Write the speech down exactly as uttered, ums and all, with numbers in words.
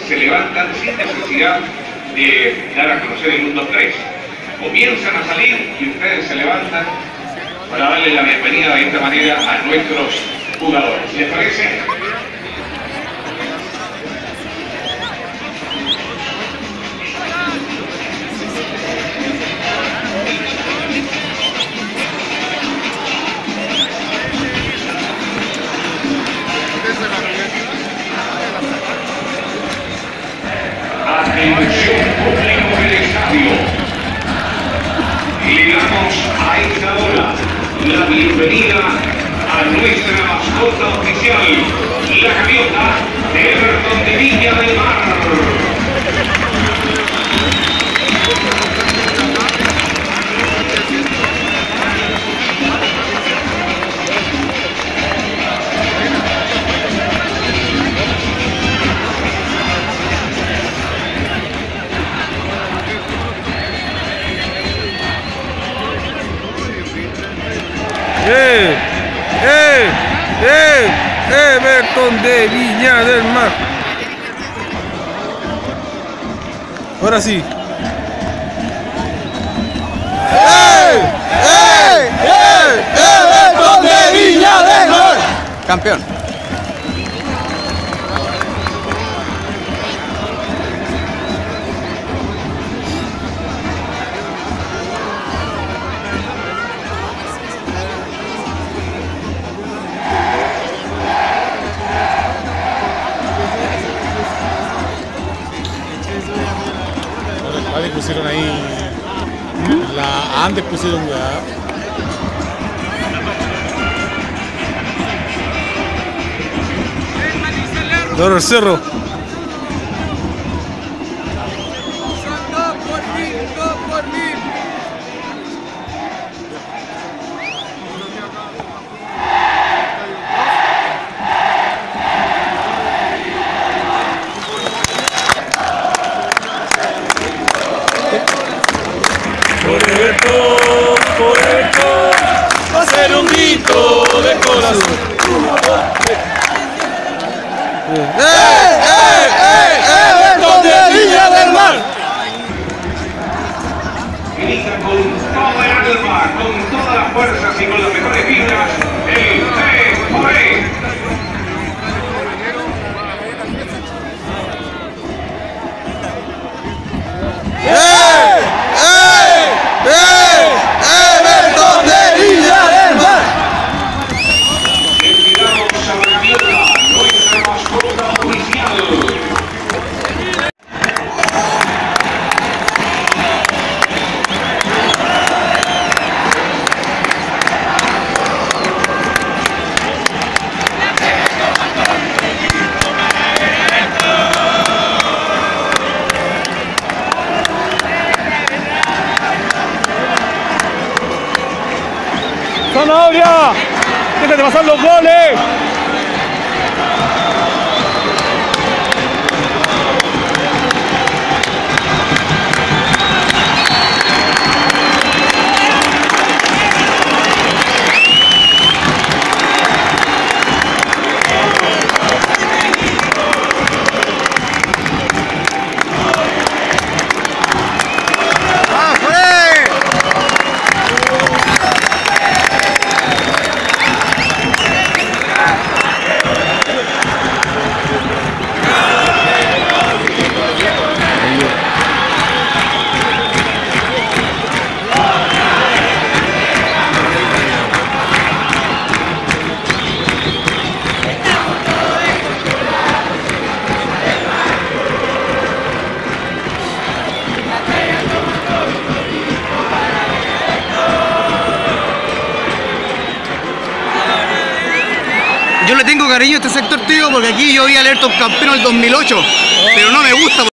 se levantan sin necesidad de dar a conocer el uno, dos, tres. Comienzan a salir y ustedes se levantan para darle la bienvenida de esta manera a nuestros jugadores. ¿Les parece? Atención público del estadio. Le damos a esta hora la bienvenida a nuestra mascota oficial, la gaviota de Everton de Viña del Mar. ¡Eh! ¡Eh! ¡Eh! Everton de Viña del Mar. Ahora sí. ¡Eh! ¡Eh! ¡Eh! Everton de Viña del Mar. Campeón. Vale, pusieron ahí, la antes pusieron la... Doro el cerro. Por Everton, por Everton, va a ser un grito de corazón. ¡Eh, eh, eh! ¡Everton de Viña del Mar! Grita con toda el alma, con todas las fuerzas y con las mejores vibras, el tres por E. ¡Everton de Viña del Mar! Enviamos a la gaviota, nuestra mascota oficial. ¡Zanahoria! ¡Déjate pasar los goles! Yo le tengo cariño a este sector, tío, porque aquí yo vi al Everton campeón en el dos mil ocho, pero no me gusta.